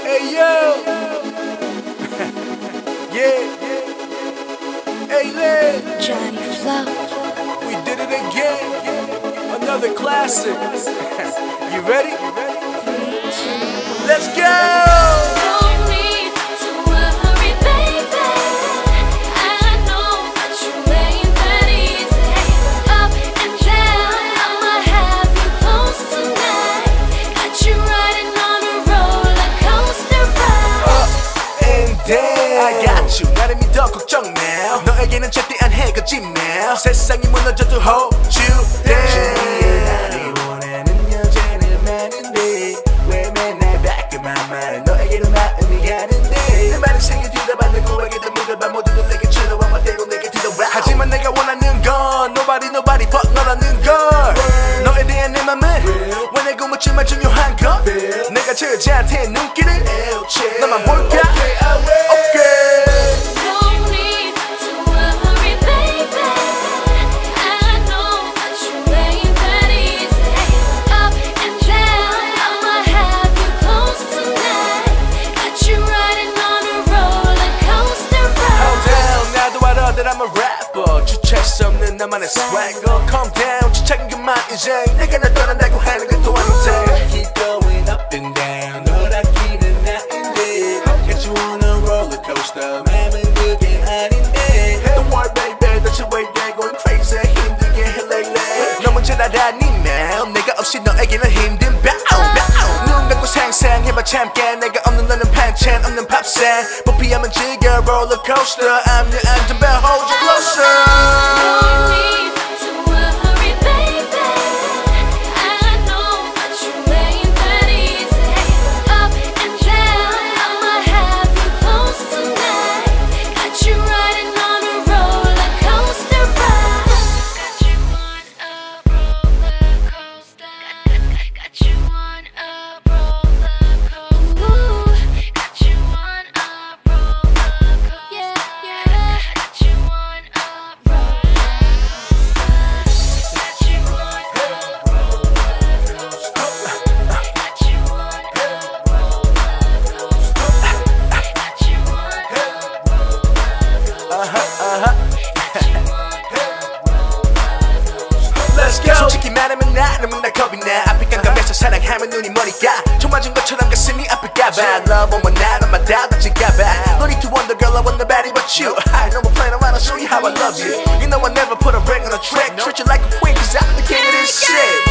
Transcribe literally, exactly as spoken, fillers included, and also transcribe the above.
Hey yo, yeah, hey Lynn, Johnny Flow. we did it again, another classic. You ready? Let's go! I got you 나를 믿어 걱정 마 너에게는 절대 안 해 거짓말 세상이 무너져도 hold you down 나를 원하는 여자는 많은데 왜 맨날 바뀌만 말 너에게로 마음이 가는데 내 말을 생겨 뒤돌아봐 누구에게도 물어봐 모두들 내게 쳐다와 멋대로 내게 뒤돌아 하지만 내가 원하는 건 nobody nobody but 너라는 걸 너에 대한 내 맘은 왜 내고 묻지만 중요한 건 내가 저 여자한테 눈길을 너만 볼까 that I'm a rapper 주체할 수 없는 나만의 swagger Calm down 주책은 그만 이제 내가 날 떠난다고 하는 것도 아닌데 Keep going up and down 널 아끼는 나인데 Got you on a roller coaster 맘은 그게 아닌데 Don't worry baby 도대체 왜 you're going crazy 힘들게 해 lately 너무 잘 알아 네 맘 내가 없이 너에게는 힘든 밤 눈 감고 상상해봐 참깨 내가 없는 너는 반찬 없는 밥상 부피하면 즐겨 roller coaster I'm your 안전벨 hold you closer 솔직히 말하면 나는 맨날 겁이 나 앞에 깜깜해서 사랑하면 눈이 머리가 총 맞은 것처럼 가슴이 아플까봐 Love on my night on my doubt 다칠까봐 No need to wonder girl I want nobody but you I know my plan I wanna show you how I love you You know I never put a break on a track Treat you like a queen cause I'm the king of this shit